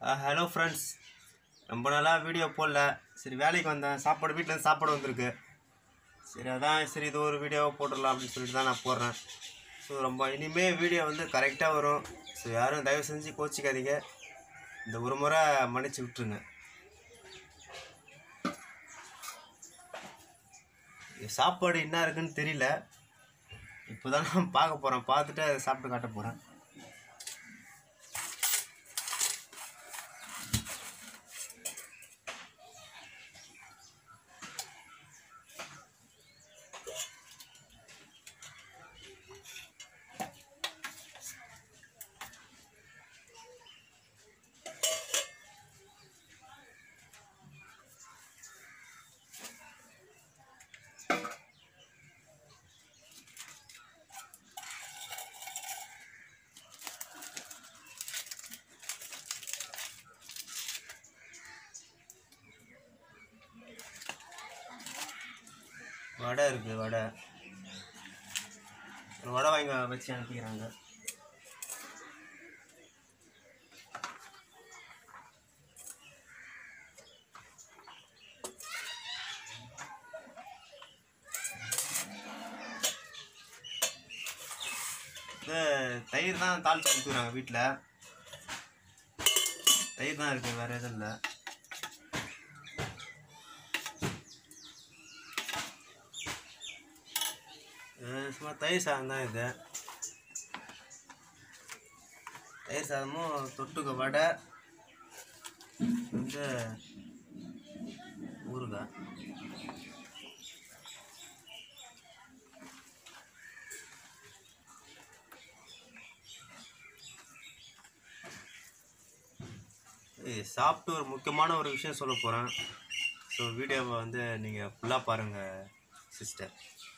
Hello friends, ரொம்ப நாளாக video போடல. சரி, வேலைக்கு வந்தேன். வீட்டில் சாப்பாடு வந்திருக்கு. சரி, அதான் சரி இது ஒரு வீடியோவை போட்டுடலாம் அப்படின்னு சொல்லிட்டு தான் நான் போடுறேன். ஸோ ரொம்ப இனிமேல் வீடியோ கரெக்டாக வரும். ஸோ யாரும் தயவு செஞ்சு கோச்சிக்காதீங்க. இந்த ஒரு முறை மன்னிச்சு விட்டுருங்க. சாப்பாடு என்ன இருக்குன்னு தெரியல. இப்போ தான் நான் பார்க்க போகிறேன். பார்த்துட்டு அதை சாப்பிட்டு காட்ட போகிறேன். வடை இருக்குது. வடை வாங்கி வச்சு அனுப்பிக்கிறாங்க. தயிர் தான் தாளிச்சு கொடுத்துக்கிறாங்க. வீட்டில் தயிர் தான் இருக்குது, வேறு எதுவும் இல்லை. சும்மா தயிர் சாதம் தான் இது. தயிர் சாதமும் தொட்டுக்க வடை ஊறுகாய். சாப்பிட்டு ஒரு முக்கியமான ஒரு விஷயம் சொல்ல போகிறேன். ஸோ வீடியோவை நீங்கள் ஃபுல்லாக பாருங்கள் சிஸ்டர்.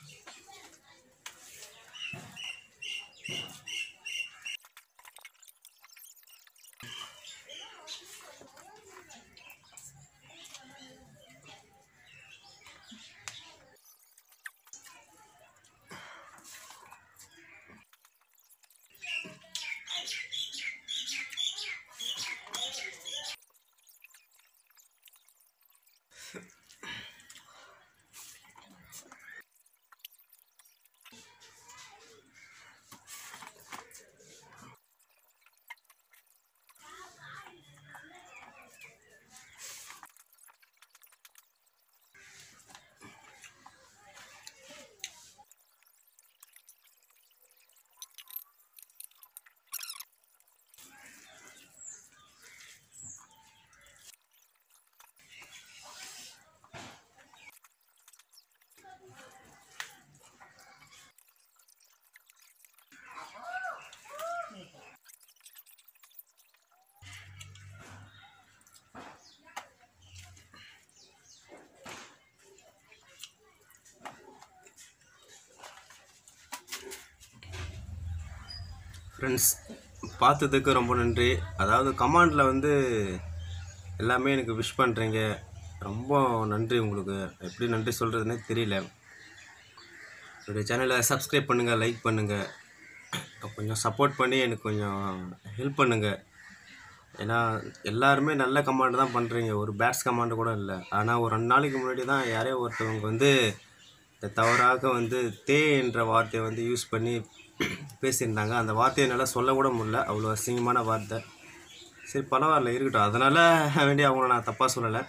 ஃப்ரெண்ட்ஸ், பார்த்ததுக்கு ரொம்ப நன்றி. அதாவது கமெண்டில் எல்லாமே எனக்கு விஷ் பண்ணுறீங்க. ரொம்ப நன்றி உங்களுக்கு. எப்படி நன்றி சொல்கிறதுனே தெரியல. என்னுடைய சேனலை சப்ஸ்கிரைப் பண்ணுங்கள், லைக் பண்ணுங்கள், கொஞ்சம் சப்போர்ட் பண்ணி எனக்கு கொஞ்சம் ஹெல்ப் பண்ணுங்கள். ஏன்னா எல்லாருமே நல்ல கமெண்ட் தான் பண்ணுறீங்க, ஒரு பேட்ஸ் கமெண்ட் கூட இல்லை. ஆனால் ஒரு 2 நாளைக்கு முன்னாடி தான் யாரோ ஒருத்தவங்க தவறாக தே என்ற வார்த்தையை யூஸ் பண்ணி பேசியிருந்தாங்க. அந்த வார்த்தையை என்னால் சொல்ல கூட முடியல, அவ்வளோ அசிங்கமான வார்த்தை. சரி, பரவாயில்ல, இருக்கட்டும். அதனால் வேண்டி அவங்கள நான் தப்பாக சொல்லலை.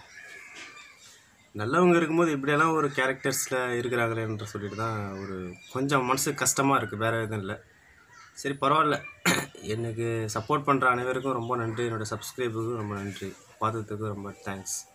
நல்லவங்க இருக்கும்போது இப்படியெல்லாம் ஒரு கேரக்டர்ஸில் இருக்கிறாங்களேன்ற சொல்லிட்டு தான் ஒரு கொஞ்சம் மனசு கஷ்டமாக இருக்குது, வேறு எதுவும் இல்லை. சரி, பரவாயில்ல. எனக்கு சப்போர்ட் பண்ணுற அனைவருக்கும் ரொம்ப நன்றி. என்னோடய சப்ஸ்கிரைபுக்கும் ரொம்ப நன்றி. பார்த்ததுக்கு ரொம்ப தேங்க்ஸ்.